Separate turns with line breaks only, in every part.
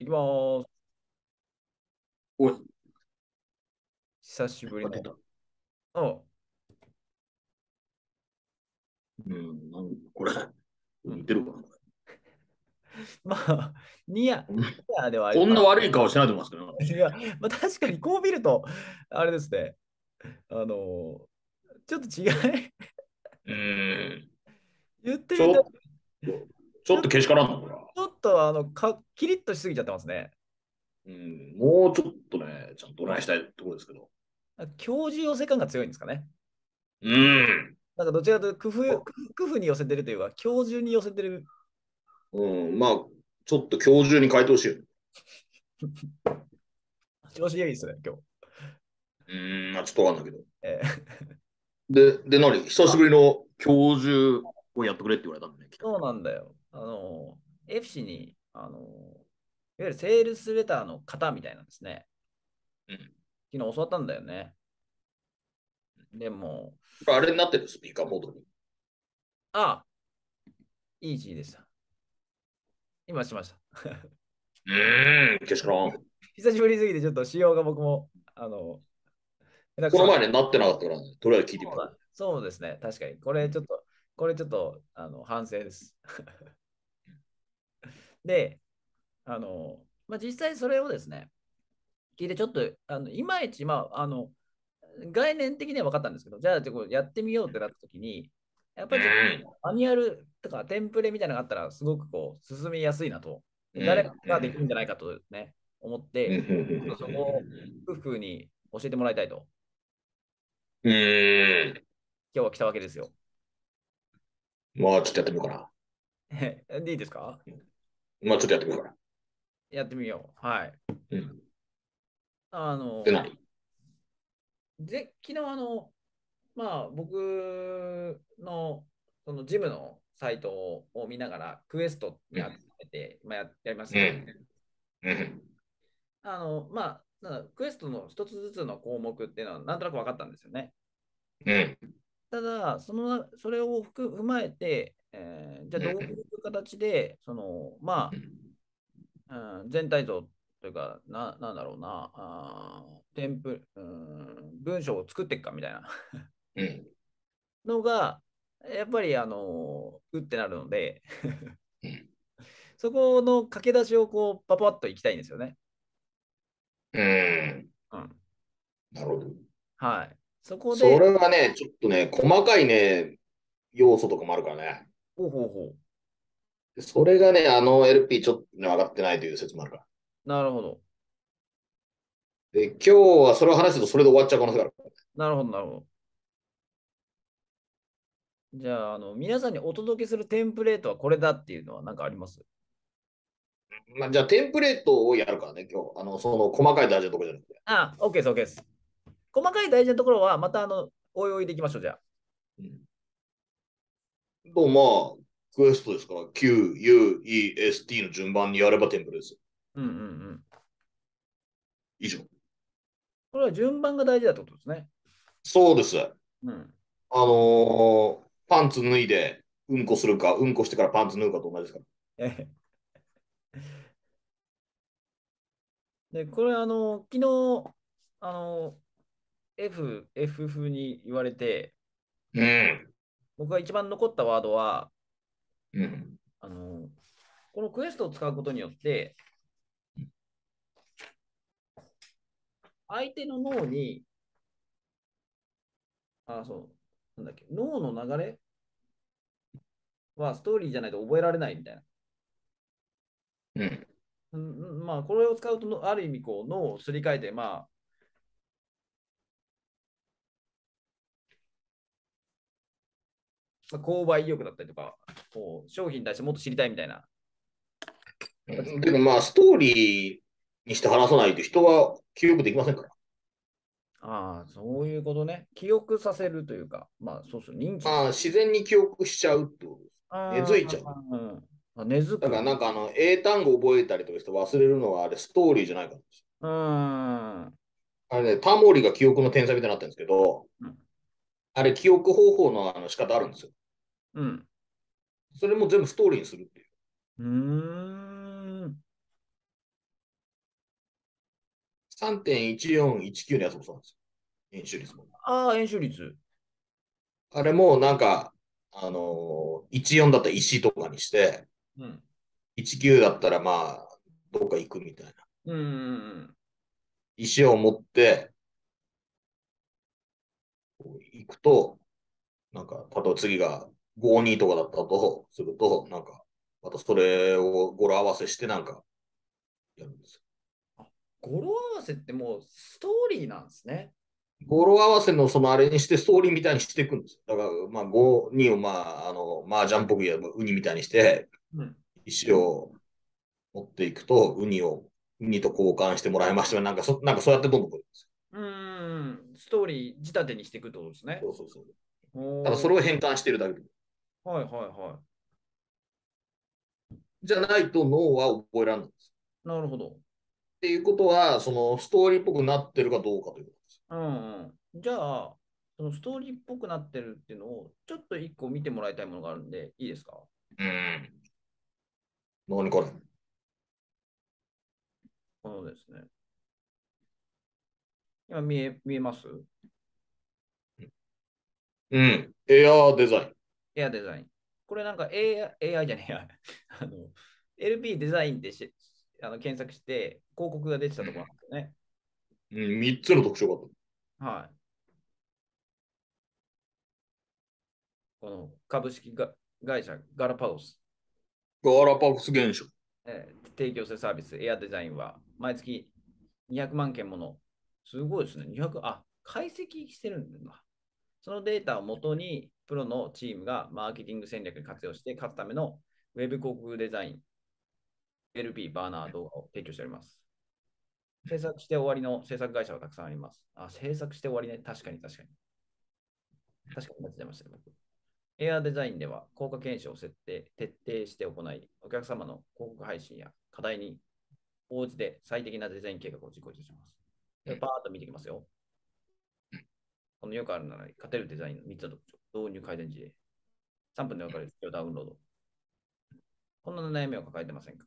いきまーす。
おい、
久しぶりの。
出た。
うん。
これ、
うん。
似てるかな。
まあ、ニア、ニアではあり、
こんな悪い顔してないと思いますけどね。
いや、まあ、確かにこう見ると、あれですね。ちょっと違い
うーん、
言ってみたら、
ちょっと、ちょっとけしからんな、これは。
ちょっとキリッとしすぎちゃってますね。
もうちょっとね、ちゃんとお願いしたいところですけど。
教授寄せ感が強いんですかね。
うーん、
なんかどちらかというと工夫に寄せてるというか、教授に寄せてる。
まあ、ちょっと今日中に変えてほしいよ。
調子いいですね、今日。
まあ、ちょっとわかんないけど。
ー
何久しぶりの教授をやってくれって言われたんだね、来た。
そうなんだよ。F 氏に、いわゆるセールスレターの型みたいなんですね。
うん。
昨日教わったんだよね。でも、
あれになってる、スピーカーモードに。
あ、いい字でした。今しました。
けしからん。
久しぶりすぎて、ちょっと仕様が僕も、下手くそな。
この前ね、なってなかったからね、とりあえず聞いてみた。
そうですね。確かに。これちょっと、反省です。で、まあ、実際それをですね、聞いてちょっと、いまいち、まあ、概念的には分かったんですけど、じゃあ、やってみようってなったときに、やっ
う
ぱりちょっと
ん、
マニュアルとかテンプレみたいなのがあったら、すごくこう、進みやすいなと。
うん、
で誰か
う
ができるんじゃ
ん。
ないかとね、思っ
うん、う
て、
ん、うん、
ちょっとそこを夫婦に教えてもらいたいと、
うん。
今日は来たわけですよ。
まあ、ちょっとやってみようか
で、いいですか？
な。まあ、ちょっとやってみようかな。
やってみよう。はい。
うん。
あ
で、
の、
何？
昨日まあ、僕のそのジムのサイトを見ながら、クエストに集
うん、
めて、まあ、やりましたよね。
うん、うん、
まあ、クエストの一つずつの項目っていうのはなんとなく分かったんですよね。
うん、
ただ、それを踏まえて、じゃあ
うん、
どういう形で、全体像というか、なんだろうな、文章を作っていくかみたいな
うん、
のが、やっぱり、うってなるので、
うん。
そこの駆け出しをこう、パパッといきたいんですよね。
うん。
うん。
なるほど。
はい。そこ
そ
で、
れはね、ちょっとね、細かいね、要素とかもあるからね。
ほうほうほ
それがね、あの LP ちょっとね、上がってないという説もあるから。
う。なるほど。
で、今日はそれを話すとそれで終わっちゃう可能性がある。
なるほど、なるほど。じゃあ、皆さんにお届けするテンプレートはこれだっていうのは何かあります？
まあ、じゃあ、テンプレートをやるからね、今日。その細かい大事なところじゃなくて。
OK です、OK です。細かい大事なところは、また、おいおいでいきましょう、じゃあ。
うん。まあ、クエストですから、Q、U、E、S、T の順番にやればテンプレです。
うんうんうん。
以上。
これは順番が大事だってことですね。
そうです。
うん。
パンツ脱いで、うんこするか、うんこしてからパンツ脱ぐかと同じですから。
えで、これ、昨日、あの、F 風に言われて、
うん。
僕が一番残ったワードは、
うん。
あの、このクエストを使うことによって、相手の脳に、そう、なんだっけ、脳の流れはストーリーじゃないと覚えられないみたいな。
うん。
まあ、これを使うと、ある意味、こう、脳をすり替えて、購買意欲だったりとか、こう商品に対してもっと知りたいみたいな形。
でもまあ、ストーリーにして話さないと人は記憶できませんから。
ああ、そういうことね。記憶させるというか、まあ、そうそう、認知です。
まあ、自然に記憶しちゃうってことです。根
ああ、
付いちゃう。
うん。根付
だから
く。
なんか英単語覚えたりとかして忘れるのはあれストーリーじゃないからです。
うん。
あれね、タモリが記憶の天才みたいになってるんですけど、
うん。
あれ記憶方法の仕方あるんですよ。
うん。
それも全部ストーリーにするっていう。
うーん。
3.1419 のやつもそうなんですよ。演習率も。
ああ、演習率。
あれもなんか、14だったら石とかにして、
うん。
19だったらまあ、どっか行くみたいな。
うん。
石を持って行くと、なんか、例えば次が52とかだったとすると、なんか、またそれを語呂合わせしてなんかやるんですよ。
あ、語呂合わせってもうストーリーなんですね。
語呂合わせのそのあれにしてストーリーみたいにしていくんですよ。だから、まあ、52を麻雀っぽく言えばウニみたいにして、
うん。
石を持っていくと、ウニと交換してもらいました。なんかそうやってどんどん来るんです
ストーリー仕立てにしていくってことですね。
よ。そうそうそう。ただそ
おー、
れを変換してるだけで。
はいはいは
じゃないと脳は覚えられないんです。
い。なるほど。
っていうことは、そのストーリーっぽくなってるかどうかということです。
じゃあ、そのストーリーっぽくなってるっていうのを、ちょっと一個見てもらいたいものがあるんで、いいですか？
うん。何これ。
このですね。今見えます？
うん。エアーデザイン。
エアデザイン。これなんか AI じゃねえや。LP デザインで検索して広告が出てたところなんですよね。
うん、3つの特徴があっ
はい。この株式が会社ガラパゴス、
た。ガラパゴス現象。
提供するサービスエアデザインは毎月200万件もの、すごいですね。解析してるんだ。そのデータをもとにプロのチームがマーケティング戦略に活用して勝つためのウェブ広告デザイン、LP、バーナー動画を提供しております。制作して終わりの制作会社はたくさんあります。制作して終わりね。確かに確かに。確かに間違えましたね、僕。エアデザインでは効果検証を徹底して行い、お客様の広告配信や課題に応じて最適なデザイン計画を実行いたします。でパーッと見ていきますよ。このよくあるなら勝てるデザインの3つの特徴、導入改善事例、3分で分かる必要ダウンロード。こんな悩みを抱えてませんか？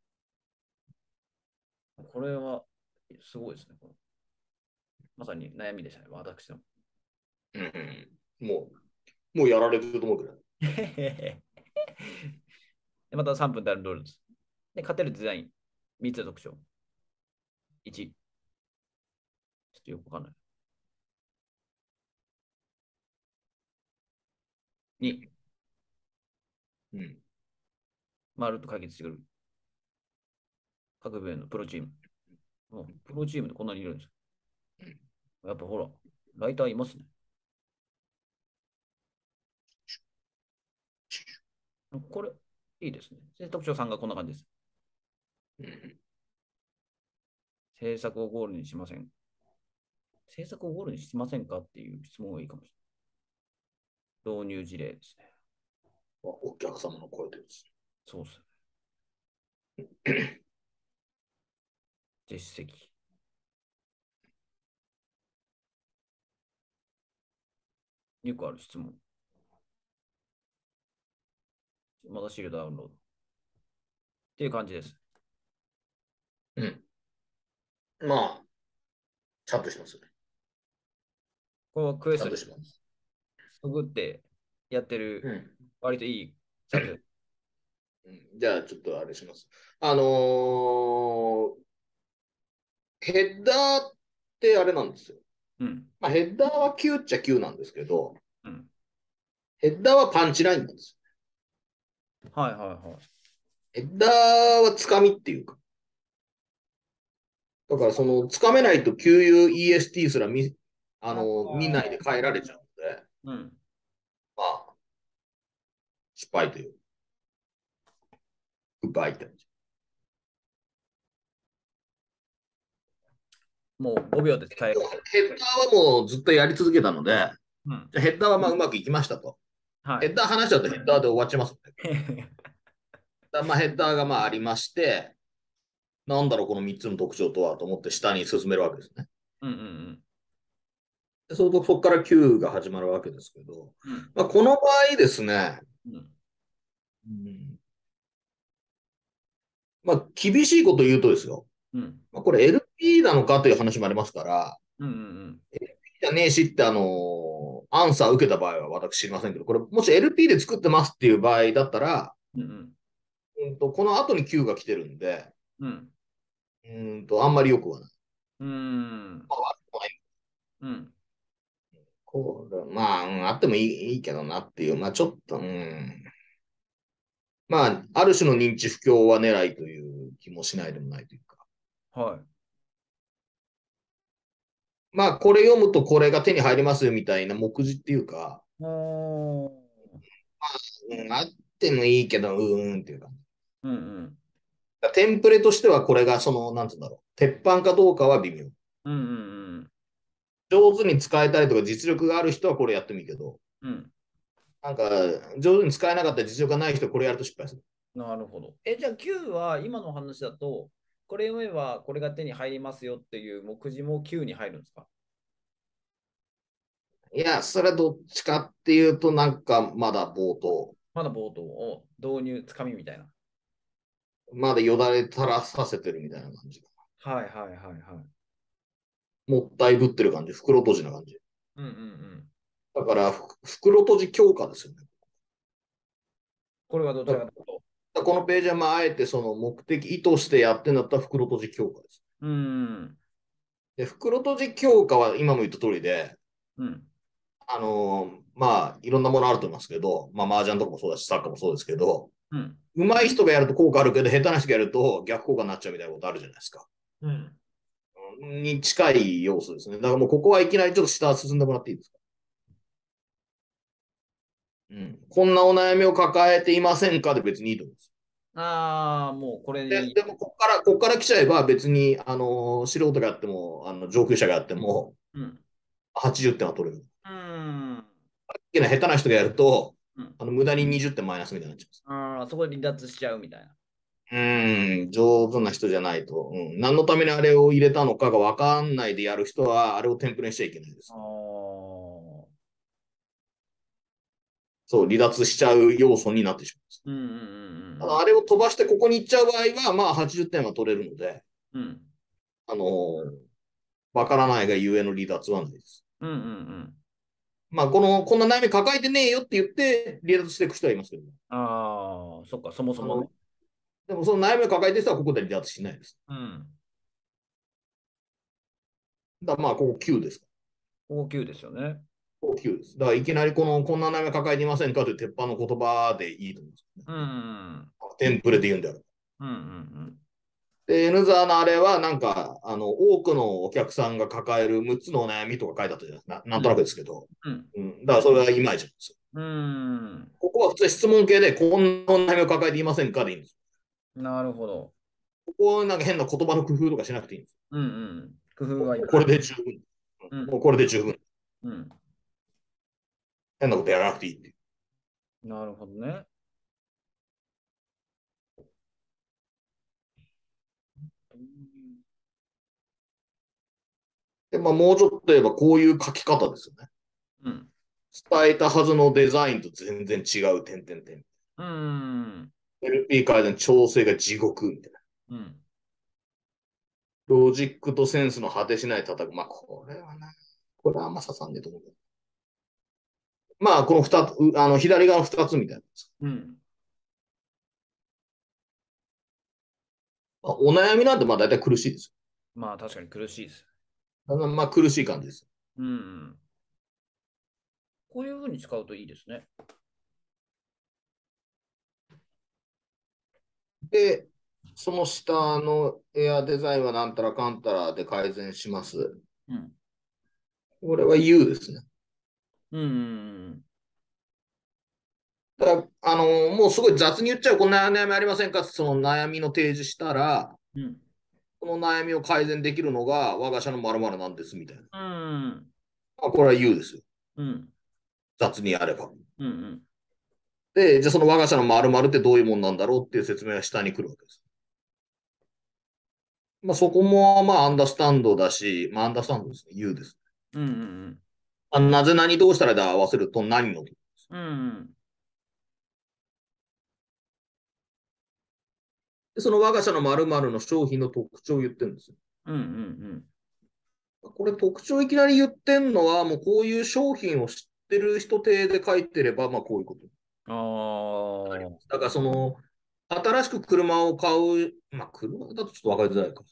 これはすごいですね。まさに悩みでしたね、私の。
うんうん、もうやられてると思うけど。
でまた3分でダウンロードです。で、勝てるデザイン、3つの特徴。1、ちょっとよくわかんない。2、
うん。
まるっと解決してくる。各分野のプロチーム。プロチームでこんなにいるんですよ。やっぱほら、ライターいますね。これ、いいですね。で特徴さんがこんな感じです。
うん。
制作をゴールにしません。制作をゴールにしませんかっていう質問がいいかもしれない。導入事例ですね。
お客様の声でです
そうっす。実績。よくある質問。また資料ダウンロード。っていう感じです。
ね。うん。まあ、ちゃんとしますよね。
これはクエス
ちゃん
トに
とします。
くぐってやってる、
うん。
割といいサービス。
うん、じゃあ、ちょっとあれします。あのーヘッダーってあれなんですよ。
うん。
まあ、ヘッダーは9っちゃ9なんですけど、
うん。
ヘッダーはパンチラインなんです。
はいはいはい。
ヘッダーはつかみっていうか、だからそのつかめないと QUEST すら見ないで変えられちゃうので、
うん。
まあ、失敗という、グッバイって。
もう5秒で伝える。
ヘッダーはもうずっとやり続けたので、
うん。
じゃヘッダーはまあうまくいきましたと。
はい。
ヘッダー話しちゃうとヘッダーで終わっちゃいますので。まあヘッダーがまあありまして、なんだろう、この3つの特徴とはと思って下に進めるわけですね。
うんうん
でそこから Q が始まるわけですけど、
うん。うん。
まあ、この場合ですね、
うん。
うん、まあ、厳しいこと言うとですよ。
うん。
まあ、これ LP なのかという話もありますから、
うんうん
じゃねえしってアンサー受けた場合は私知りませんけど、これもし LP で作ってますっていう場合だったら、
うん。うん
この後に Q が来てるんで、
うん。
あんまり良くはない。
うん。
まあ、悪くもない
うん。
こうまあ、あってもいいけどなっていう、まあちょっと、まあ、ある種の認知不協和狙いという気もしないでもないというか。
はい。
まあ、これ読むとこれが手に入りますよみたいな目次っていうか、
おー。
あってもいいけど、っていうか。
うんうん。
テンプレとしてはこれがなんつうんだろう。鉄板かどうかは微妙。
うんうん
上手に使えたりとか実力がある人はこれやってもいいけど、
うん。うん。
なんか、上手に使えなかったり実力がない人はこれやると失敗する。
なるほど。じゃあ Q は今の話だと、これ読めばこれが手に入りますよっていう目次も Q に入るんですか？
いや、それはどっちかっていうと、なんかまだ冒頭。
まだ冒頭を導入、つかみみたいな。
まだよだれ垂らさせてるみたいな感じ。
はいはいはいはい。
もったいぶってる感じ。袋閉じな感じ。
うんうんうん。
だから、袋閉じ強化ですよね。
これはどち
だか
らかというと。
らこのページは、まあ、あえてその目的、意図してやってんだったら袋閉じ強化です。
うん。
で、袋閉じ強化は今も言った通りで、
うん。
まあ、いろんなものあると思いますけど、まあ、麻雀とかもそうだし、サッカーもそうですけど、
うん。
上手い人がやると効果あるけど、下手な人がやると逆効果になっちゃうみたいなことあるじゃないですか。
うん。
に近い要素ですね。だからもうここはいきなりちょっと下進んでもらっていいですか。こんなお悩みを抱えていませんかで別にいいと思うんです。
ああ、もうこれでいい。
でもここから来ちゃえば別に、素人がやっても、上級者がやっても、
うん。
80点は取れる。
うん。
下手な人がやると、
うん。
無駄に20点マイナスみたいになっちゃいます。
ああ、そこで離脱しちゃうみたいな。
上手な人じゃないと、何のためにあれを入れたのかが分かんないでやる人は、あれをテンプレにしちゃいけないで
あ
す。
あ。
そう、離脱しちゃう要素になってしまいます。
うんうん
ただ、あれを飛ばしてここに行っちゃう場合は、まあ80点は取れるので、
うんうん。うん。
あのー分からないがゆえの離脱はないです。
うんうんうん。
まあ、こんな悩み抱えてねえよって言って離脱していく人はいますけど、
ああ、そっか、そもそ
あの、
もね。
でもその悩みを抱えてる人はここで離脱しないです。
うん。
まあ、ここ9ですか。
高級ですよね。
ここ9です。だからいきなりこんな悩み抱えていませんかという鉄板の言葉でいいと思うんですよね。
うん。
テンプレで言うんである。
うんうん
で、N ザーのあれは、なんか、多くのお客さんが抱える6つのお悩みとか書いてあったじゃないですか。なんとなくですけど。
うん。
だからそれがいまいちなんですよ。
うん。
ここは普通質問系で、こんなお悩みを抱えていませんかでいいんです。
なるほど。
ここはなんか変な言葉の工夫とかしなくていいんです。
うんうん。工夫はいら
これ
ない。
で十分。
うん。
もうこれで十分。
うん。
変なことやらなくていいっていう。
なるほどね。
で、まあ、もうちょっと言えばこういう書き方ですよね。
うん。
伝えたはずのデザインと全然違う、点々点。
うん。
LP 改善調整が地獄みたいな。
うん。
ロジックとセンスの果てしない叩く。まあ、これはあんま刺さんねえと思う。まあ、この二つ、左側の二つみたいな。
うん。
まあ、お悩みなんてまあ大体苦しいです
まあ確かに苦しいです。
よ。まあ苦しい感じです。
うん。こういうふうに使うといいですね。
で、その下のエアデザインはなんたらかんたらで改善します。
うん。
これは U ですね。
うん。
だから、もうすごい雑に言っちゃう、こんな悩みありませんかってその悩みの提示したら、
うん。
この悩みを改善できるのが我が社の〇〇なんですみたいな。
うん。
まあ、これは U ですよ。
うん。
雑にやれば。
うん。
で、じゃあその我が社の〇〇ってどういうもんなんだろうっていう説明が下に来るわけです。まあ、そこも、まあ、アンダースタンドだし、まあ、アンダースタンドですね。U です。
うん。
なぜ何どうしたらで合わせると何の。
うん。
でその我が社の〇〇の商品の特徴を言ってるんですよ。
うんうん
これ特徴いきなり言ってんのは、もうこういう商品を知ってる人程で書いてれば、まあこういうこと。
うん。ああ。
だからその、新しく車を買う、まあ車だとちょっとわかりづらいか。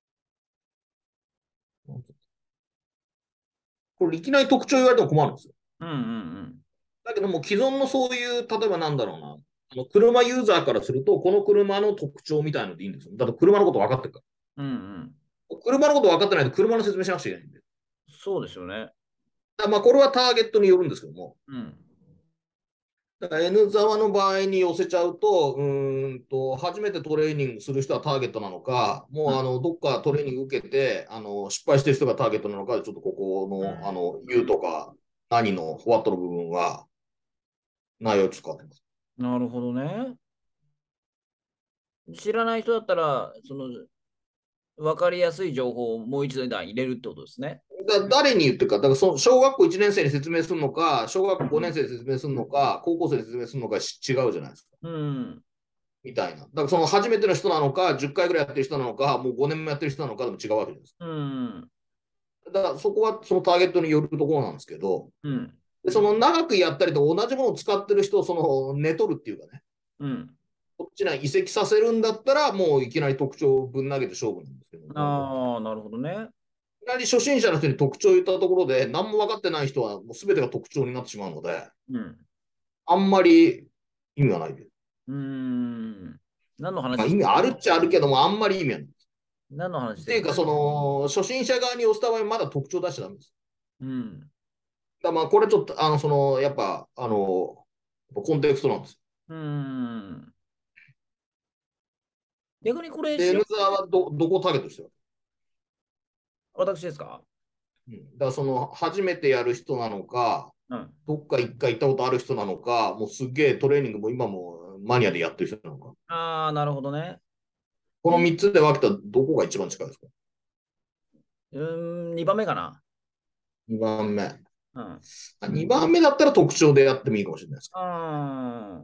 これいきなり特徴言われても困るんですよ。
うんうん
だけども既存のそういう、例えばなんだろうな、車ユーザーからすると、この車の特徴みたいのでいいんですよ。だって車のこと分かってるか
うん。うんうん。
ら。車のこと分かってないと車の説明しなくちゃいけないんで。
そうですよね。
だまあこれはターゲットによるんですけども、
うん。
だから N 沢の場合に寄せちゃうと、初めてトレーニングする人はターゲットなのか、もうどっかトレーニング受けて、失敗してる人がターゲットなのか、ちょっとここの、U とか、何の、フォワットの部分は、内容を使ってます。
なるほどね。知らない人だったら、分かりやすい情報をもう一度入れるってことですね。
誰に言ってるか、だからその小学校1年生に説明するのか、小学校5年生で説明するのか、高校生で説明するのか違うじゃないですか。
うん。
みたいな。だからその初めての人なのか、10回ぐらいやってる人なのか、もう5年もやってる人なのかでも違うわけです。
うん。
だからそこはそのターゲットによるところなんですけど、
うん。
でその長くやったりと同じものを使ってる人をその寝取るっていうかね、
うん。
こっちに移籍させるんだったら、もういきなり特徴をぶん投げて勝負なんですけども、
ああ、なるほどね。
いきなり初心者の人に特徴を言ったところで、何も分かってない人はもう全てが特徴になってしまうので、
うん。
あんまり意味がないです。
うーん。何の
まあ、
話し
意味あるっちゃあるけども、あんまり意味はない。
何の話してるの？
っていうか、その、初心者側に押すためにまだ特徴出しちゃダメです。
うん。
だまあ、これちょっと、やっぱ、コンテクストなんですよ。
うーん。逆にこれ、
で、N ザーはどこをターゲットしてる？
私ですか？
うん、だからその、初めてやる人なのか、
うん。
どっか一回行ったことある人なのか、もうすげえトレーニングも今もマニアでやってる人なのか。
ああ、なるほどね。
この3つで分けたらどこが一番近いですか？
2番目かな。
2 番目。
うん。
2番目だったら特徴でやってもいいかもしれないですけ
あ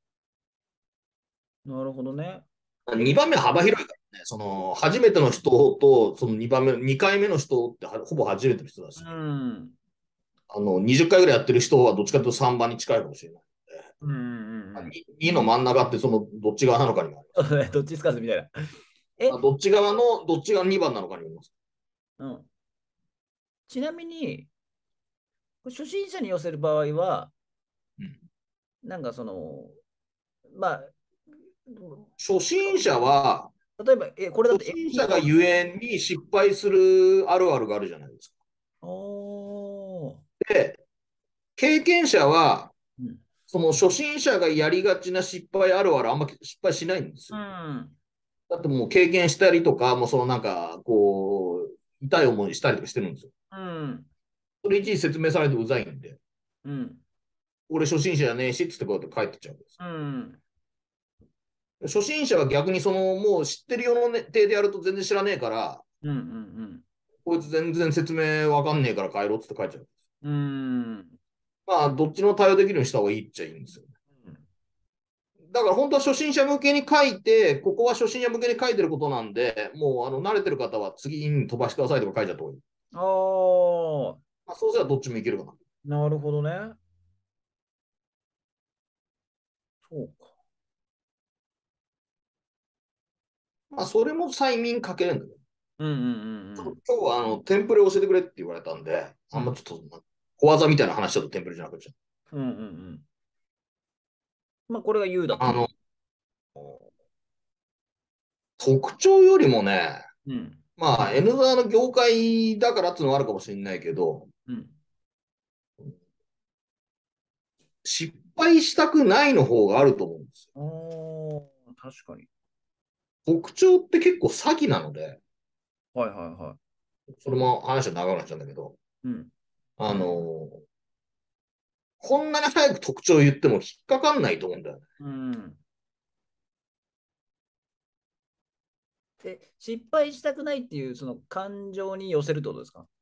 あ、なるほどね。
ど。2番目は幅広いからね。その、初めての人と、その2番目、2回目の人ってほぼ初めての人だ
う
し、
ん。
20回ぐらいやってる人はどっちかというと3番に近いかもしれない。
うんうんうん。
2の真ん中ってそのどっち側なのかにもあります。
どっちつかずみたいな。え、
どっちが2番なのかにもよります。
うん。ちなみに、初心者に寄せる場合は、
うん、
なんかまあ、
初心者は、
例えば、これだと
初心
FP の、
者がゆえに失敗するあるあるがあるじゃないですか。
おー、
で、経験者は、
うん。
その初心者がやりがちな失敗あるあるあんま失敗しないんです
う
よ。
ん。
だってもう経験したりとか、もうそのなんか、こう、痛い思いしたりとかしてるんですよ。
うん。
それいちいち説明されてうざいんで、
うん。
俺初心者じゃねえしっつってこうやって帰ってっちゃうんです。
うん。
初心者は逆にそのもう知ってるような程度やると全然知らねえから、
うん。うん。
こいつ全然説明わかんねえから帰ろうっつって帰っちゃう。
うん。
まあ、どっちの対応できるようにした方がいいっちゃいいんですよ。だから本当は初心者向けに書いて、ここは初心者向けに書いてることなんで、もう慣れてる方は次に飛ばしてくださいとか書いちゃった方がいい。
ああ、
まあ、そうすればどっちもいけるかな。
なるほどね。そうか。
まあ、それも催眠かけれるんだけど、
うんうん
今日はテンプレ教えてくれって言われたんで、
うんうん。
あんまちょっと小技みたいな話だとテンプレじゃなくちゃ。
うんうんうん。まあ、これが U だと。
あの、特徴よりもね、
うん。
まあ、N 側の業界だからっていうのはあるかもしれないけど、
うん。
失敗したくないの方があると思うんですよ。
おー、確かに。
特徴って結構詐欺なので、
はいはいは
それも話は長くなっちゃうんだけど、
い。うん。
あの、こんなに早く特徴を言っても引っかかんないと思うんだよね。
うん。失敗したくないっていうその感情に寄せるってことですか？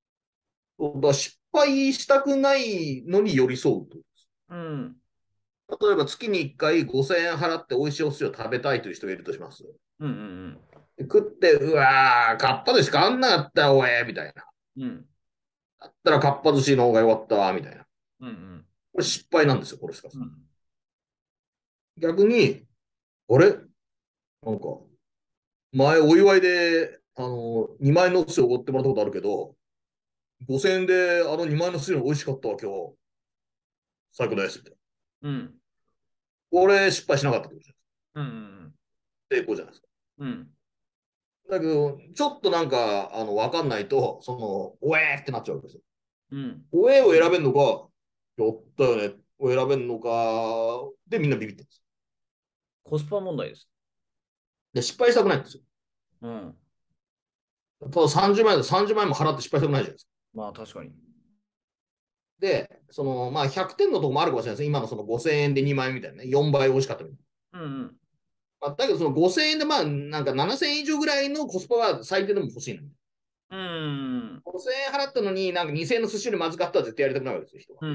失敗したくないのに寄り添うと。
うん。
例えば月に1回5000円払って美味しいお寿司を食べたいという人がいるとします。
うんうん
食って、うわー、かっぱ寿司買わんなかったよ、おえみたいな。
うん。うん。
だったらかっぱ寿司の方が良かったわ、みたいな。
うんうん。
これ失敗なんですよ、これしか。
うん。
逆に、あれなんか、前お祝いで、2万円のお寿司をおごってもらったことあるけど、5000円であの2万円の寿司の美味しかったわ、今日。最高です。みたいな。
うん。
これ失敗しなかったってことじゃ
うん。
ないですか。成功じゃないですか。
うん。
だけど、ちょっとなんか、わかんないと、おえーってなっちゃうわけですよ。
うん。
おえーを選べるのか、やったよね、を選べるのか、でみんなビビってるんです。
コスパ問題です。
で、失敗したくないんですよ。
うん。
ただ30万円で30万円も払って失敗したくないじゃないですか。
まあ確かに。
で、まあ、100点のところもあるかもしれないです。今のその5000円で2万円みたいなね。4倍美味しかったみたいな。
うん。
まあ、だけど、その5000円で、まあ、なんか7000円以上ぐらいのコスパは最低でも欲しいの。
うん。
5000円払ったのに、なんか2000円の寿司よりまずかったら絶対やりたくないわけですよ、人は。
うん。うん。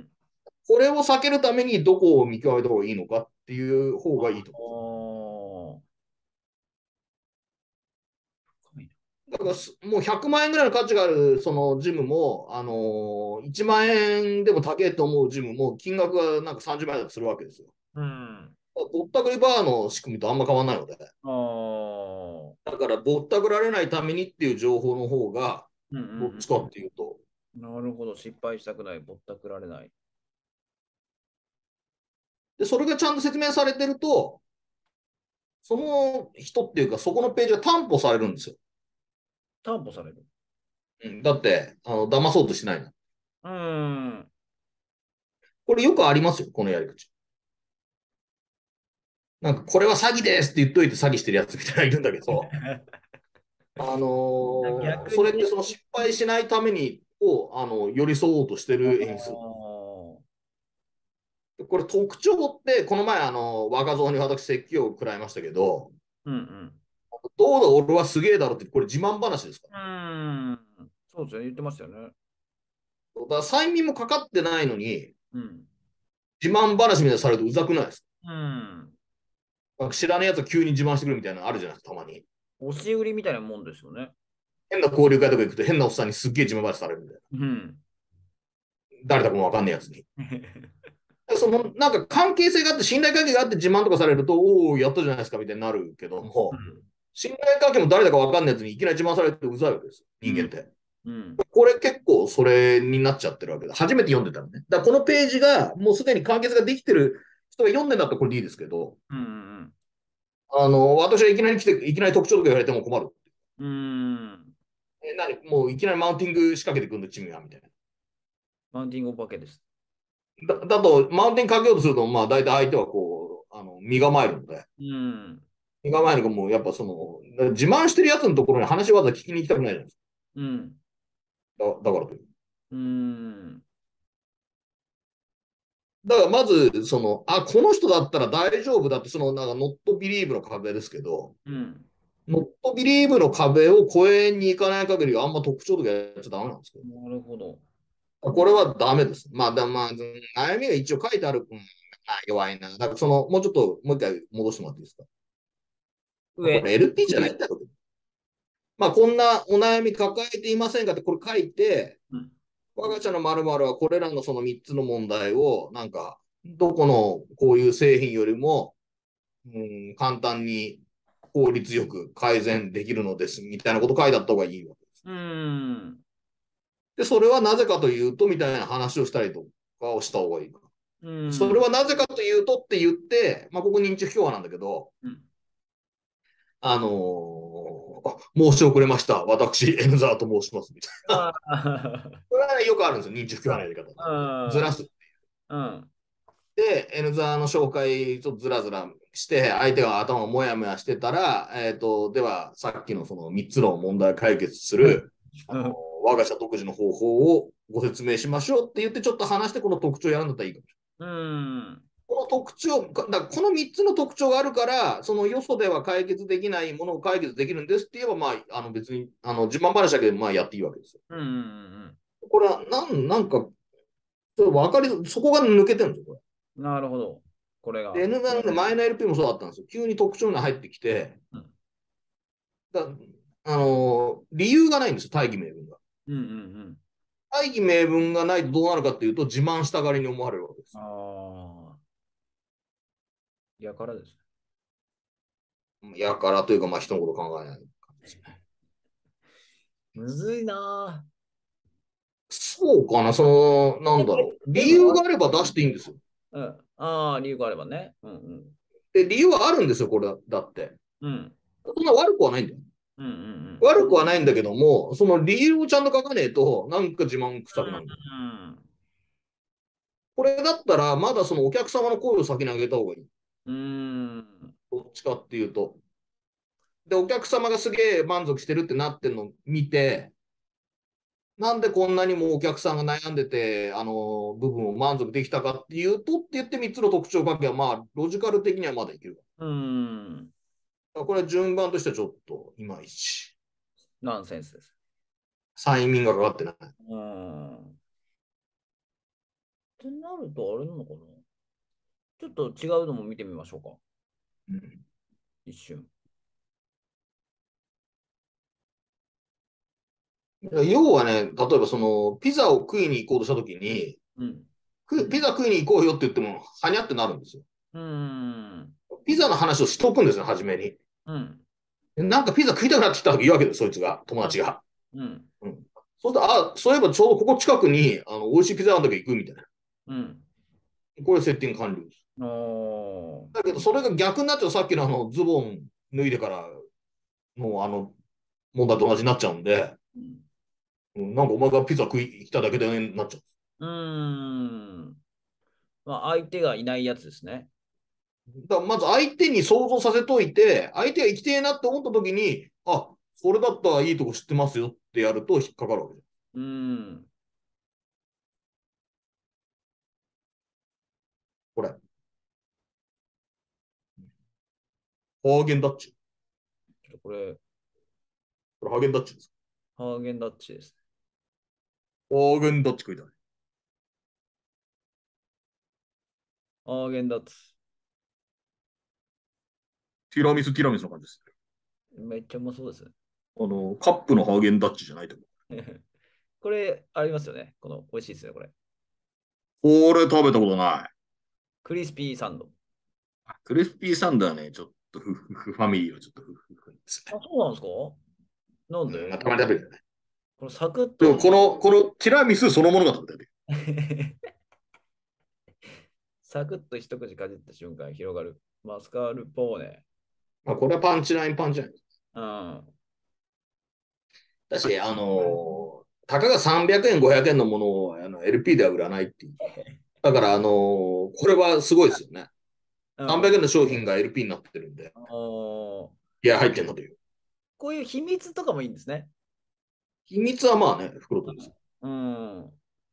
これを避けるためにどこを見極めた方がいいのかっていう方がいいと思
おー。深いな。
う。だからもう100万円ぐらいの価値があるそのジムも、1万円でも高いと思うジムも金額がなんか30万円だとするわけですよ。
うん。
ぼったくりバーの仕組みとあんま変わらないので。
ああ。
だからぼったくられないためにっていう情報の方が、
うんう
どっちかっ
ん
ていうと。
うん。なるほど。失敗したくない。ぼったくられない。
で、それがちゃんと説明されてると、その人っていうか、そこのページが担保されるんですよ。
担保される。
うん、だって、騙そうとしないの。
うん。
これよくありますよ、このやり口。なんか、これは詐欺ですって言っといて詐欺してるやつみたいなのいるんだけど、
逆にね。
それってその失敗しないために寄り添おうとして
あ
る演出。
ー
これ特徴って、この前若造に私説教を食らいましたけど、
うんうん。
どうだ俺はすげえだろって、これ自慢話ですか
うん。そうですね。言ってましたよね。
ら。だから催眠もかかってないのに、
うん。
自慢話みたいなされるとうざくないですか？
うん。
なんか知らねえやつが急に自慢してくるみたいなのあるじゃないですか、たまに。
押し売りみたいなもんですよね。
変な交流会とか行くと変なおっさんにすっげえ自慢話されるみたいな。
うん。
誰だかもわかんないやつに。なんか関係性があって、信頼関係があって自慢とかされると、おお、やったじゃないですかみたいになるけども、信頼関係も誰だかわかんないやつにいきなり自慢されるとうざいわけですよ、
うん。
人間って。
うん。
これ結構それになっちゃってるわけだ。初めて読んでたのね。だからこのページがもうすでに関係性ができてる人が読んでんだったらこれでいいですけど、
うん。
私はいきなり来て、いきなり特徴とか言われても困る。
うん。
もういきなりマウンティング仕掛けてくるんだ、チームが、みたいな。
マウンティングお化けです。
だと、マウンティングかけようとすると、まあ、大体相手はこう、身構えるので、
うん。
身構えるのがもう、やっぱ自慢してるやつのところに話わざ聞きに行きたくないじゃないです
うん。
か。だからという。
うん。
だからまず、この人だったら大丈夫だって、なんか、ノットビリーブの壁ですけど、
うん。
ノットビリーブの壁を越えに行かない限り、あんま特徴とかやっちゃダメなんですけど。
なるほど。
これはダメです。まあ、悩みが一応書いてある、弱いな。だからもうちょっと、もう一回戻してもらっていいですか。こ
上。
れ LP じゃないんだろう。まあ、こんなお悩み抱えていませんかってこれ書いて、
うん。
我が社の〇〇はこれらのその3つの問題を、なんか、どこのこういう製品よりも、簡単に効率よく改善できるのですみたいなこと書いてあった方がいいわけです。
うん。
で、それはなぜかというと、みたいな話をしたりとかをした方がいいか。
うん。
それはなぜかというとって言って、まあ、ここ認知不協和なんだけど、
うん。
申し遅れました。私、N ザーと申します。みたいな。
ああ。
これは、ね、よくあるんですよ。認知不協和のやり方。ずらす。
うん。
で、N ザーの紹介、ちょっとずらずらして、相手が頭をもやもやしてたら、では、さっきのその3つの問題を解決する、
うん。
我が社独自の方法をご説明しましょうって言って、ちょっと話して、この特徴をやるんだったらいいかもしれない。
うん。
この特徴、この3つの特徴があるから、そのよそでは解決できないものを解決できるんですって言えば、まあ、別に自慢話だけでまあやっていいわけですよ。
うん。
これはなんか、分かり、そこが抜けてるんですよ、これ。
なるほど。これ
で、
が。
N ザの前の LP もそうだったんですよ。急に特徴が入ってきて、
うん。
だ理由がないんですよ、大義名分が。
うんうん
大義名分がないとどうなるかっていうと、自慢したがりに思われるわけで
うん。
す。
ああ、やからです
やからというか、まあ、人のこと考えない感じですね。
ね。むずいな
そうかな、なんだろう。理由
でも、
があれば出していいんですよ。
うん。ああ、理由があればね。うんうん。
で、理由はあるんですよ、これだって。
うん。
そんな悪くはないんだよ。
うんうん
悪くはないんだけども、その理由をちゃんと書かねえと、なんか自慢臭くなるんだよ。
うん。
これだったら、まだそのお客様の声を先に上げた方がいい。
うん。うん。
どっちかっていうと。で、お客様がすげえ満足してるってなってるのを見て、なんでこんなにもお客さんが悩んでて、部分を満足できたかっていうとって言って3つの特徴を書けば、まあ、ロジカル的にはまだいける。
うん。
これは順番としてはちょっといまいち。
ナンセンスです。
催眠がかかってない。
うん。ってなると、あれなのかな。ちょっと違うのも見てみましょうか。
うん、
一瞬。
要はね、例えばピザを食いに行こうとしたときに、
うん。
ピザ食いに行こうよって言っても、はにゃってなるんですよ。
うん。
ピザの話をしとくんですよ、初めに。
うん。
なんかピザ食いたくなってきたとき言うわけです、そいつが、友達が。
うん。
うん。そうすると、そういえばちょうどここ近くに、美味しいピザ屋の時行くみたいな。
うん。
これセッティング完了です。
おー。
だけど、それが逆になっちゃうさっきのズボン脱いでから、もう問題と同じになっちゃうんで、
うん。
なんかお前がピザ食いに来ただけでなっちゃう。
うーん。まあ、相手がいないやつですね。
だからまず相手に想像させといて、相手が生きてえなって思った時に、それだったらいいとこ知ってますよってやると引っかかるわけです。
うーん。
これ。ハーゲンダッチ。
ちょっとこれ、
これハーゲンダッチです。
ハーゲンダッチです。
ハーゲンダッチ食いたい。
ハーゲンダッツ。
ティラミスの感じです。
めっちゃうまそうですね。
カップのハーゲンダッチじゃないと思う。
これ、ありますよね。この、美味しいですね、これ。
これ食べたことない。
クリスピーサンド。
クリスピーサンダーね、ちょっとファミリーはちょっとです
あ、
ね。
そうなんですか。なん
うん、まあ、
で
たまに食べるよね。
このサクッと。
でもこのティラミスそのものが食べたい。
サクッと一口かじった瞬間広がる。マスカルポーネ。
まあ、これはパンチラインパンチライン。
うん。
だし、たかが300円、500円のものをLP では売らないっていう。だから、これはすごいですよね。
うん。
300円の商品が LP になってるんで、いや、入ってんだという。
こういう秘密とかもいいんですね。
秘密はまあね、袋とです。
うん。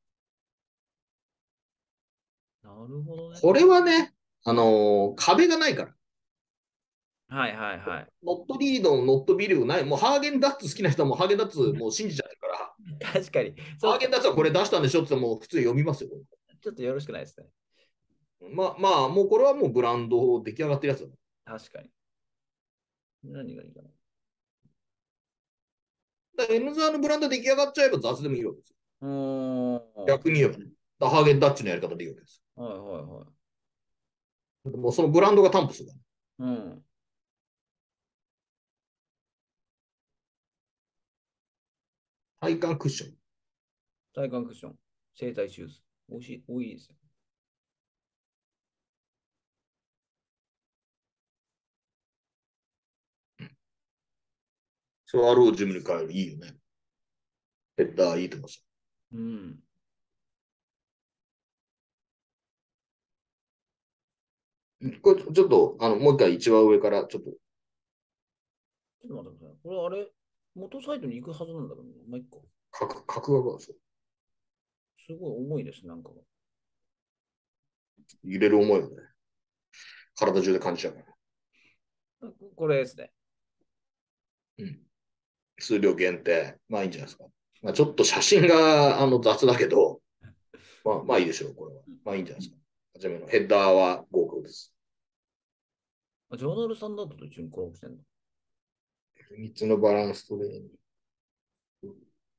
なるほどね。
これはね、壁がないから。
はいはいはい。
ノットリード、ノットビリューない。もうハーゲンダッツ好きな人はもうハーゲンダッツもう信じちゃってるから、
確かに。そうか。
ハーゲンダッツはこれ出したんでしょって言っても普通読みますよ。
ちょっとよろしくないですね。
まあ、もうこれはもうブランド出来上がってるやつだ。
確かに。何がいいかな。
だから N ザーのブランド出来上がっちゃえば雑でもいいわけですよ。
うーん。は
逆に言えばね。ハーゲンダッチのやり方でいいわけです。
いはいはい。
もうそのブランドが担保するから。
うん。
体幹クッション。
体幹クッション。整体シューズ。美味しい、多いですよ。
それを RO ジムに変える。いいよね。ヘッダーいいと思います。
うん。
これちょっと、もう一回一番上からちょっと、
ちょっと待ってください。これあれ、元サイトに行くはずなんだけど、まあ、一個。
角がそう
すごい重いです、なんか。
入れる思いをね、体中で感じちゃうから。
これですね。
うん。数量限定。まあいいんじゃないですか。まあちょっと写真が雑だけど、まあいいでしょう、これは。まあいいんじゃないですか。 初めのヘッダーは合格です。
ジョーナルスタンダードと一緒にコラボしてんの？
3つのバランストレーニング。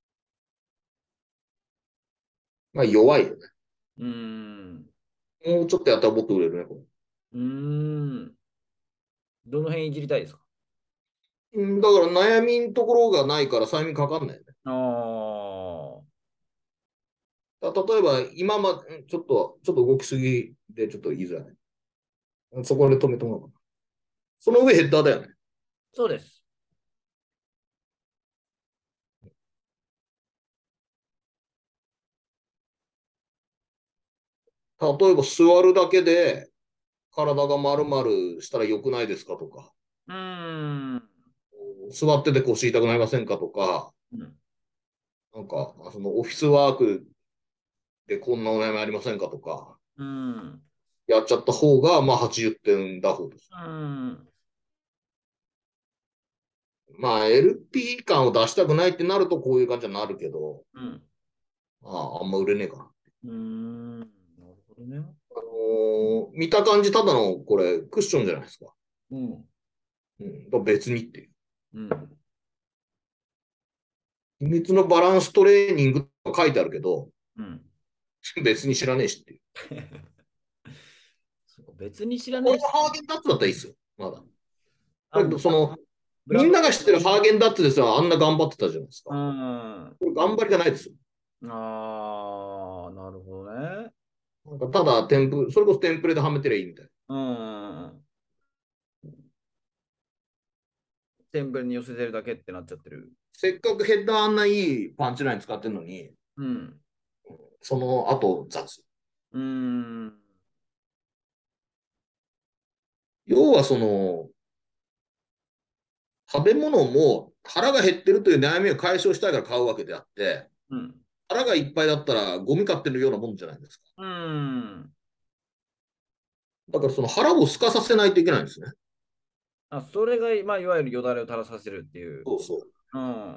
まあ弱いよね。
うーん。
もうちょっとやったらもっと売れるね、こ
うーん。どの辺いじりたいですか？
れ。だから悩みのところがないから催眠かかんないよね。
ああ。
例えば、今ま、ちょっと動きすぎでちょっと言いづらい。そこで止めてもらおうかな。その上ヘッダーだよね。
そうです。
例えば座るだけで体が丸々したら良くないですかとか、
うーん。
座ってて腰痛くなりませんかとか、
うん。
なんか、そのオフィスワークでこんなお悩みありませんかとか、
うん。
やっちゃった方が、まあ80点だ方です。
うん。
まあ LP 感を出したくないってなるとこういう感じになるけど、
うん。
あんま売れねえかな。
うーん。なるほどね。
見た感じただのこれクッションじゃないですか。
うん。
うん、だから別にっていう。
うん。
秘密のバランストレーニングとか書いてあるけど、
うん。
別に知らねえしっていう。
そうか別に知ら
これが
ねえし。
ハーゲンダッツだったらいいですよ。まだ。
あ、
だけど、その、
ブランド。
みんなが知ってるハーゲンダッツですらあんな頑張ってたじゃないです
う
か。
ん。
これ頑張りじゃないですよ。
ああ、なるほどね。
なんかただそれこそテンプレではめてりゃいいみたいな。
うん。テンブルに寄せてるだけってなっちゃってる。
せっかくヘッダーあんないいパンチライン使ってるのに、
うん。
その後雑。
うーん。
要はその、食べ物も腹が減ってるという悩みを解消したいから買うわけであって、
うん。
腹がいっぱいだったらゴミ買ってるようなもんじゃないですか。
うーん。
だからその腹を空かさせないといけないんですね。
あ、それが、まあ、いわゆるよだれを垂らさせるっていう。
そうそう。
うん。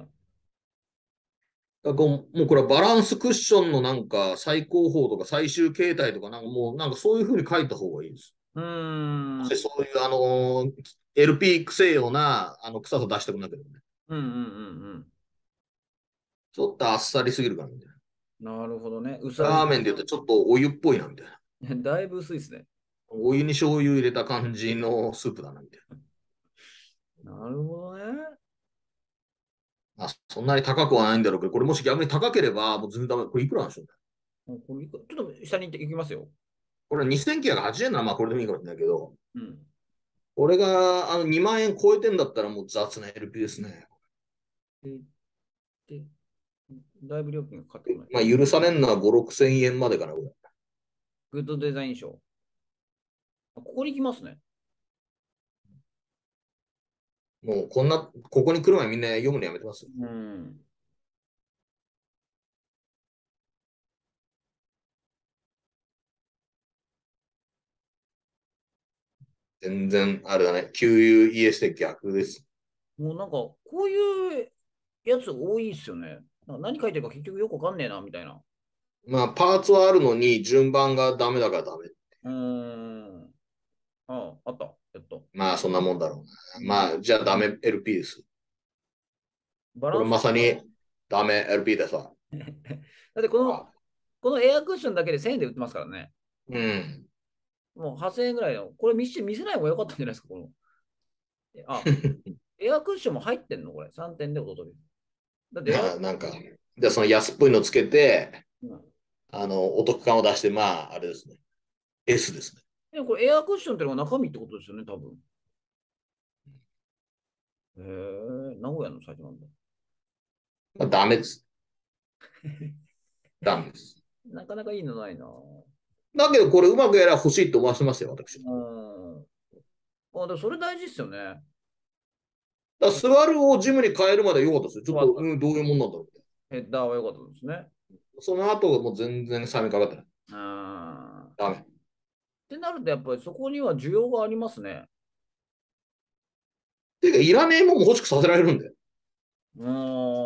だからもうこれはバランスクッションのなんか最高峰とか最終形態とかなんかもうなんかそういうふうに書いた方がいいです。
うーん。うん
そういうLP くせえような臭さ出したくなければね。
うんうん
ちょっとあっさりすぎるからみたい
うん。なるほどね。薄
な。ラー
味。
メンで言うとちょっとお湯っぽいなみたいな。
だいぶ薄いですね。
お湯に醤油入れた感じのスープだなみたい
なるほどね。
な。そんなに高くはないんだろうけど、これもし逆に高ければもう全然ダメ。これいくらなんでしょうね。
これちょっと下に行きますよ。
これ2980円ならまあこれでもいいかもしれないけど、
うん。
これが2万円超えてんだったらもう雑な LP ですね。
で、でだいぶ料金がかかってこない。
まあ許されんのは5、6千円までかな。
グッドデザイン賞。ここに来ますね。
もうここに来る前にみんな読むのやめてますよ。
うん。
全然、あれだね。QUES で逆です。
もうなんか、こういうやつ多いっすよね。なんか何書いてるか結局よくわかんねえな、みたいな。
まあ、パーツはあるのに順番がダメだからダメ。
うーん。ああ、あった。やっと。
まあ、そんなもんだろうな。
うん。
まあ、じゃあダメ LP です。これ
バランス。
まさにダメ LP でさ。
だってこのエアクッションだけで1000円で売ってますからね。
うん。
もう8000円ぐらいの。これ見せない方が良かったんじゃないですか、この。あ、エアクッションも入ってんのこれ。3点でおととい。だってエア、
なんか、じゃあその安っぽいのつけて、
うん、
お得感を出して、まあ、あれですね。S ですね。
でもこれエアクッションってのが中身ってことですよね、多分。へえ、名古屋のサイトなんだ。
まあ、ダメです。ダメです。
なかなかいいのないな。
だけど、これうまくやれば欲しいと思わせますよ、私。
うん。あ、でもそれ大事っすよね。
だ座るをジムに変えるまでは良かったですよ。ちょっと、
よかった。
どういうもんなんだろう。
ヘッダーは良かったですね。
その後もう全然冷めかかってない。
うん。っ
ダメ。
てなると、やっぱりそこには需要がありますね。
ていうか、いらねえもんも欲しくさせられるんだよ。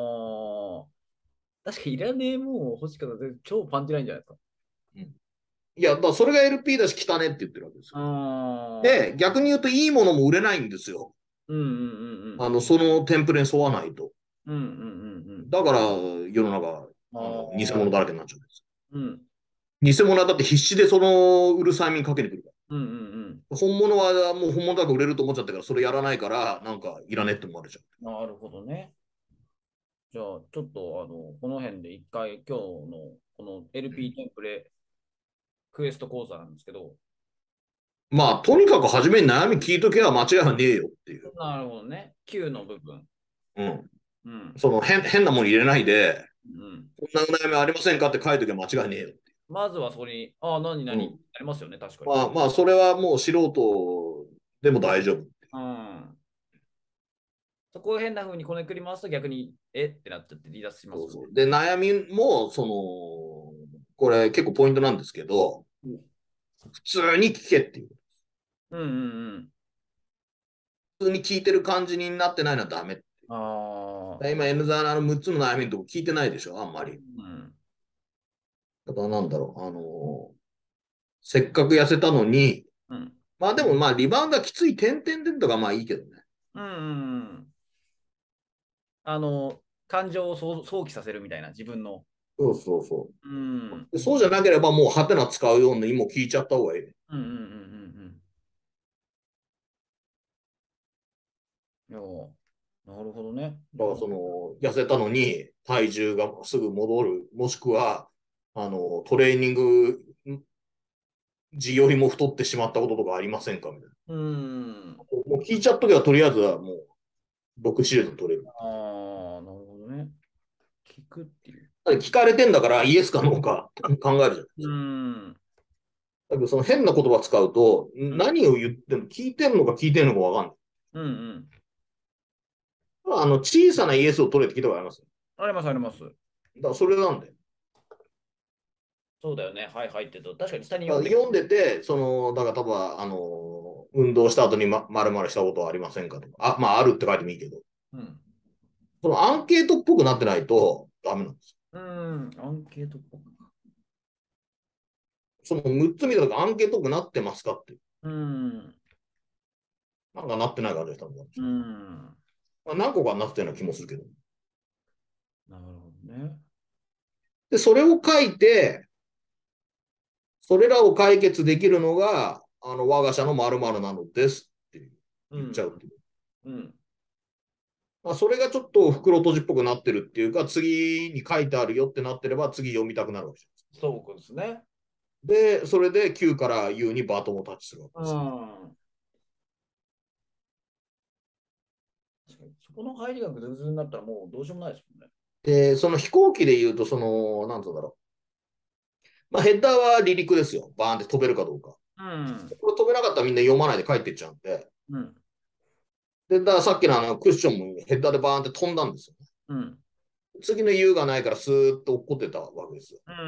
もう、確かにいらねえもんを欲しかったら超パンチラインじゃないですか。
うん、 いや、だからそれが LP だし汚ねって言ってるわけですよ。
ああ。
で、逆に言うといいものも売れないんですよ。
うんうんうん
そのテンプレに沿わないと。
うん。うんうんうん
だから世の中、
うん。
偽
ああ。
物だらけになっちゃうんです。
うん。
偽物はだって必死でその売る催眠かけてくるか
うんうん
ら。本物はもう本物だけ売れると思っちゃったから、それやらないから、なんかいらねって思われちゃう。
うん。なるほどね。じゃあ、ちょっと、この辺で一回、今日のこの LP テンプレクエスト講座なんですけど、
まあ、とにかく初めに悩み聞いとけば間違いはねえよっていう。
なるほどね。Q の部分。
うん。
うん。
その変なもん入れないで、
うん。
こんな悩みありませんかって書いとけば間違いねえよってい
まずはそこに、ああ、何
う。う
々
ん。
ありますよね、確かに。
まあまあ、それはもう素人でも大丈夫。
うん。そこを変な風にこねくり回すと逆に、えってなっちゃって離脱しますよね。
そうそう。で、悩みも、これ結構ポイントなんですけど、普通に聞けっていう。
うんうんうん。
普通に聞いてる感じになってないのはダメ。
ああ。
今、N ザーの6つの悩みのとこ聞いてないでしょ、あんまり。
うん。
だからなんだろう、せっかく痩せたのに、
うん。
まあでもまあリバウンドはきつい点々点とかまあいいけどね。
うんうんうん。感情を想起させるみたいな、自分の。
そうそうそ
うん。
う。そうじゃなければもうハテナ使うようにもう聞いちゃった方がいい。
うんうんうんうんうん。いや、なるほどね。
だから痩せたのに体重がすぐ戻る、もしくは、トレーニング時よりも太ってしまったこととかありませんかみたいな。
うん。
もう聞いちゃっとけばとりあえずはもう6シーズン取れる。
ああ、なるほどね。聞くっていう。
聞かれてんだからイエスかノーか考えるじゃないです
う
か。
ん。
だけどその変な言葉使うと
うん。
何を言ってんの聞いてんのか聞いてんのかわかんない。
うんうん。
小さなイエスを取れって聞いたことあります。
ありますあります。
だからそれなんだよ。
そうだよね。はいはいってと、確かに下に読んでくる。
だから読んでて、だから多分、運動した後にまるまるしたことはありませんかとか、まあ、あるって書いてもいいけど、
うん。
そのアンケートっぽくなってないとダメなんです
うん。アンケートっぽく。
よ。その6つ見たときアンケートっぽくなってますかって。
うん。
なんかなってない感じがしたんだ。
うん。
まあ、何個かなってるような気もするけど。
なるほどね。
で、それを書いて、それらを解決できるのが、我が社の〇〇なのですって言っちゃ
うん。
うっていう。
うん。
まあ、それがちょっと袋閉じっぽくなってるっていうか、次に書いてあるよってなってれば、次読みたくなるわけ
そうですね。
で、それで Q から U にバトンをタッチするわけ
う
ですよ。
ん。確かにそこの入りがグズグズになったらもうどうしようもないですもんね。
で、その飛行機で言うと、なんつうんだろう。まあ、ヘッダーは離陸ですよ。バーンって飛べるかどうか。
うん。
これ飛べなかったらみんな読まないで帰っていっちゃうんで。
うん。
で、だからさっきのクッションもヘッダーでバーンって飛んだんですよ。
うん。
次の U がないからスーッと落っこってたわけですよ。
うん。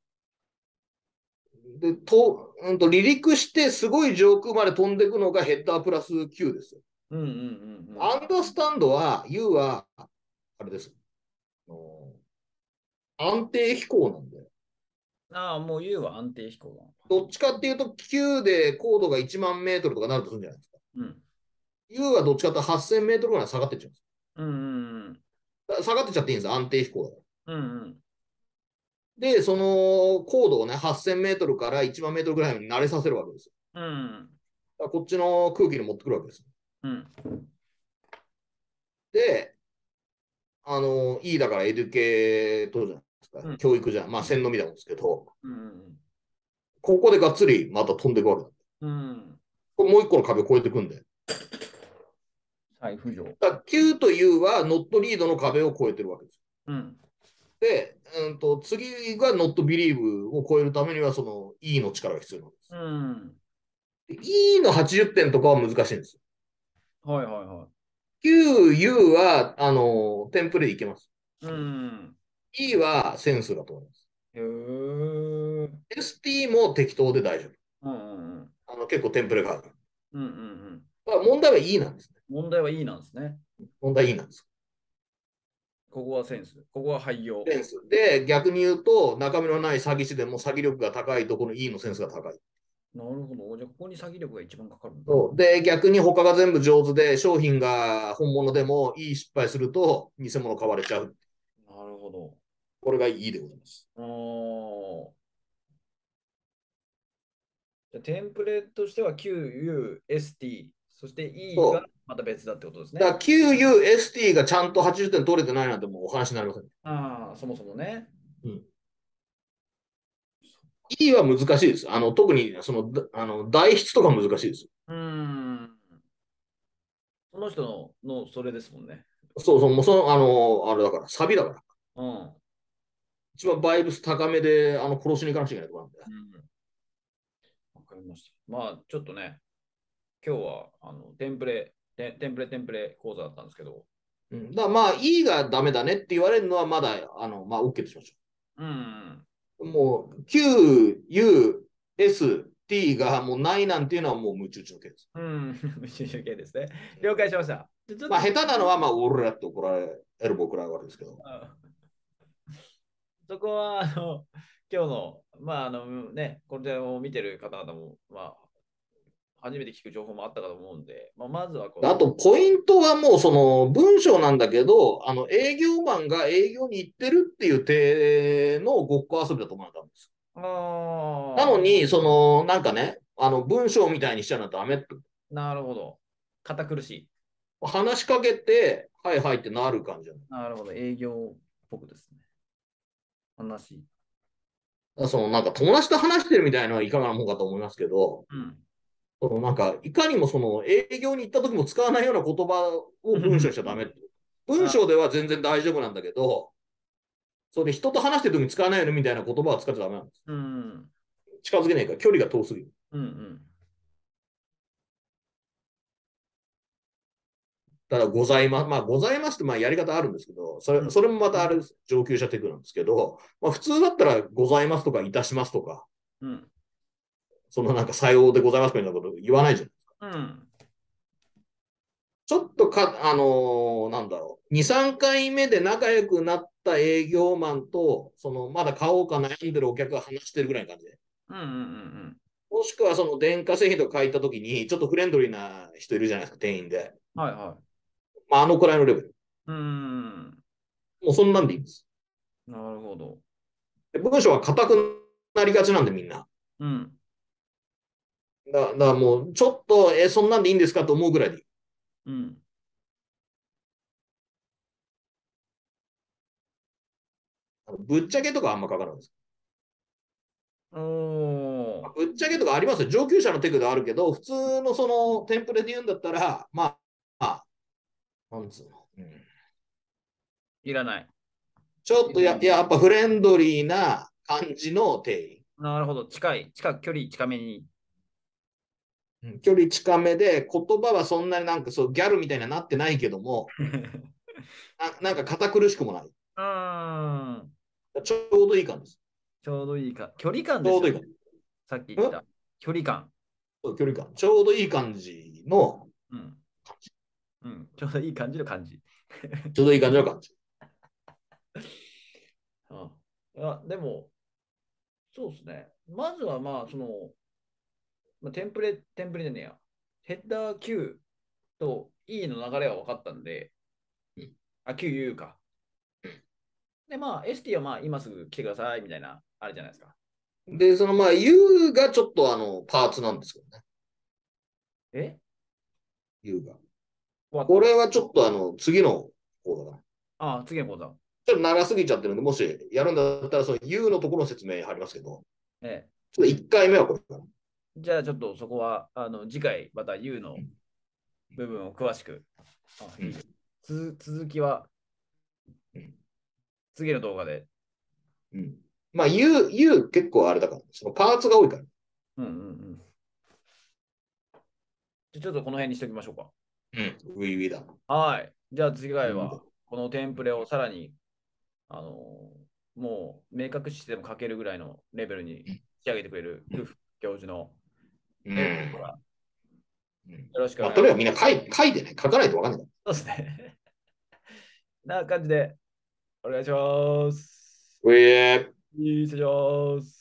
で、離陸してすごい上空まで飛んでいくのがヘッダープラス Q ですよ。
うん。うん。うん。
アンダースタンドは U は、あれです。安定飛行なんで。
ああ、もう U は安定飛行だ。
どっちかっていうと Q で高度が1万メートルとかなるとするんじゃないですか。
うん。
U はどっちかというと8000メートルぐらい下がってっちゃうんです。
うん。
下がってっちゃっていいんです。安定飛行だから。
うん。うん。
で、その高度をね、8000メートルから1万メートルぐらいに慣れさせるわけですよ。
うん。
だからこっちの空気に持ってくるわけです。
うん。
で、E だからエデュケートじゃないですか。
うん。
教育じゃん。まあ、線のみなんですけど、
うん。
ここでがっつりまた飛んでいくわけだ。
うん。
これもう一個の壁を越えていくんで。
再浮上。
だから Q と U はノットリードの壁を越えてるわけです。
うん。
で、次がノットビリーブを超えるためにはその E の力が必要なんです。
うん。
で E の80点とかは難しいんです。
はいはいは
Q、U はテンプレでいけます。
い。うん。
E はセンスだと思います。
へえ。
ST も適当で大丈夫。
うんうんうん。
結構テンプレがある。
うんうんうん。
だから問題は E なんですね。
問題は E なんですね。
問題 E なんです。
ここはセンス。ここは廃業。
センス。で、逆に言うと、中身のない詐欺師でも詐欺力が高いところの E のセンスが高い。
なるほど。じゃあ、ここに詐欺力が一番かかるんだ。
そうで、逆に他が全部上手で、商品が本物でもいい失敗すると、偽物買われちゃう。
なるほど。
これがいいでございます。
じゃあテンプレとしては QUST、そして E が
そう。
また別だってことですね。
だから QUST がちゃんと80点取れてないなんてもうお話になりません。
ああ、そもそもね。
うん、E は難しいです。特にその代筆とか難しいです。
うーん。その人のそれですもんね。
そうそう、もうあれだから、サビだから。
うん。
一番バイブス高めで、殺しに行かなきゃいけないところなんで。
うん。わかりました。まあ、ちょっとね、今日はテンプレ講座だったんですけど、
うん、だからまあ、E がダメだねって言われるのはまだ、まあ、OK としまし
うん。
ょう。もう、Q、U、S、T がもうないなんていうのはもう無中中継です。
うん。無視集系ですね。了解しました。じゃちょっ
まあ、
と
下手なのは、まあ、俺らって怒られ、エルボー食らうわけですけど。
そこは、今日の、まあ、ね、これを見てる方々も、まあ、初めて聞く情報もあったかと思うんで、まあ、まずはこの、
あと、ポイントはもう、その、文章なんだけど、営業マンが営業に行ってるっていう体のごっこ遊びだと思われたんです。なの
あ
に、その、なんかね、文章みたいにしちゃうのはダメって。
あ、なるほど。堅苦しい。
話しかけて、はいはいってなる感じじゃない。
なるほど。営業っぽくですね。話。
その、なんか友達と話してるみたいなのはいかがなもんかと思いますけど、
うん。
そのなんか、いかにもその営業に行った時も使わないような言葉を文章にしちゃダメって。文
あ、
章では全然大丈夫なんだけど、それ人と話してる時に使わないよねみたいな言葉は使っちゃダメなんです。
うん。
近づけないから、距離が遠すぎる。
うんうん。
ただ、ございます。まあ、ございますってまあやり方あるんですけど、そ
うん。
れそれもまたあれです。上級者テクなんですけど、まあ、普通だったら、ございますとか、いたしますとか、
うん。
そのなんか、さようでございますみたいなこと言わないじゃん。
うん。
ちょっとなんだろう、2、3回目で仲良くなった営業マンと、そのまだ買おうか悩んでるお客が話してるぐらいの感じで。
うん。うん。
もしくはその電化製品とか買いたときに、ちょっとフレンドリーな人いるじゃないですか、店員で。
はいは
まあ、くらいのレベル。
い。うん。
もうそんなんでいいんです。
なるほど。
で文章は硬くなりがちなんで、みんな。
うん。
だからもう、ちょっと、そんなんでいいんですかと思うぐらいでいい。
うん。
ぶっちゃけとかあんま書かないです。
おー。
ぶっちゃけとかありますよ。上級者のテクではあるけど、普通のそのテンプレで言うんだったら、まあ、なんつうの。
いらない。
ちょっとやっぱフレンドリーな感じの店員。
なるほど。距離近めに。
距離近めで、言葉はそんなになんかそうギャルみたいになってないけども、なんか堅苦しくもない。
うーん。
ちょうどいい感じです。
ちょうどいいか。距離感ですよね。
ちょうどいい感じ。
さっき言った距離感。
距離感。ちょうどいい感じの
うん。うん。ちょうどいい感じの感じ。
ちょうどいい感じの感じ。
あでも、そうですね。まずはまあ、テンプレでねや。ヘッダー Q と E の流れは分かったんで、QU か。で、まあ、ST はまあ、今すぐ来てくださいみたいな、あれじゃないですか。
で、そのまあ U がちょっとパーツなんですけどね。
え
U が。
?What?
これはちょっと次の方だから。
あ、次の講座。
ちょっと長すぎちゃってるんで、もしやるんだったら、その U のところの説明貼りますけど、
ええ。
ちょっと1回目はこれかな。
じゃあ、ちょっとそこは、次回、また U の部分を詳しく。
うん。
続きは
うん。
次の動画で。
うん。まあ U 結構あれだから、そのパーツが多いから。
うんうんうん。じゃあちょっとこの辺にしておきましょうか。
うん。ウィウィだ。
はい。じゃあ次
ウィウィだ。
回は、このテンプレをさらに、あのもう明確視しても書けるぐらいのレベルに仕上げてくれるクフ教授の
うん。
エルフから
うん。
よろしくお
まあ、
願いします。
とにかくみんな書いてね、書かないとわかんない。
そうですね。な感じで、 お願いします。
うえー
失礼します。